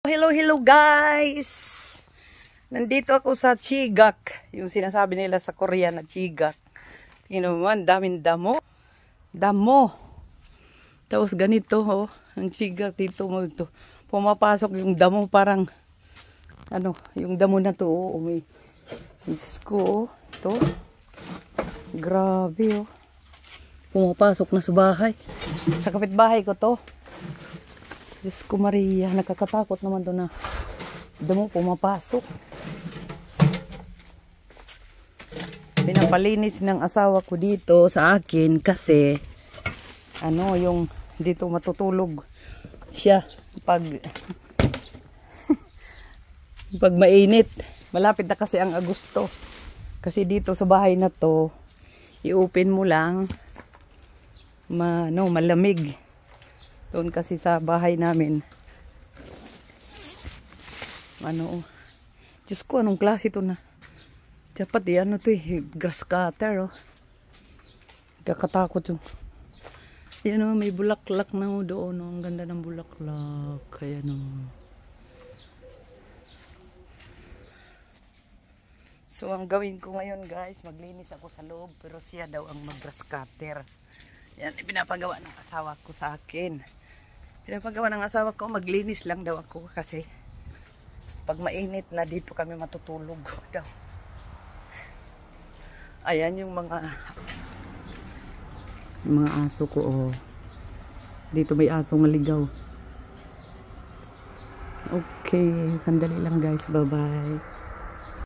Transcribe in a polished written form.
Hello, hello guys! Nandito ako sa Chigak. Yung sinasabi nila sa Korea na Chigak. Tingnan mo, daming damo. Damo. Tapos ganito, oh. Ang Chigak dito mo ito. Pumapasok yung damo parang, yung damo na to, oh. May Diyos ko, oh. Ito. Grabe, oh. Pumapasok na sa bahay. Sa kapitbahay ko to. Diyos ko Maria, nakakatakot naman to na damo pumapasok. Pinapalinis ng asawa ko dito sa akin kasi yung dito matutulog siya pag pag mainit. Malapit na kasi ang Agosto. Kasi dito sa bahay na to, i-open mo lang malamig. Doon kasi sa bahay namin Diyos ko, anong klase to na dapat to grass cutter, oh. Kakatakot yung may bulaklak na doon, oh. Ang ganda ng bulaklak kaya so ang gawin ko ngayon guys, maglinis ako sa loob pero siya daw ang mag grass cutter. Yan, pinapagawa ng asawa ko sa akin. Pinapagawa ng asawa ko, maglinis lang daw ako kasi pag mainit na dito kami matutulog daw. Ayan yung mga aso ko, oh. Dito may asong maligaw. Okay, sandali lang guys, bye bye.